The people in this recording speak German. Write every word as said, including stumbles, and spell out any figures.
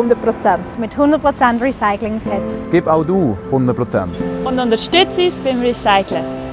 hundert Prozent. Mit hundert Prozent Recycling-P E T. Gib auch du hundert Prozent. Und unterstütze uns beim Recyceln.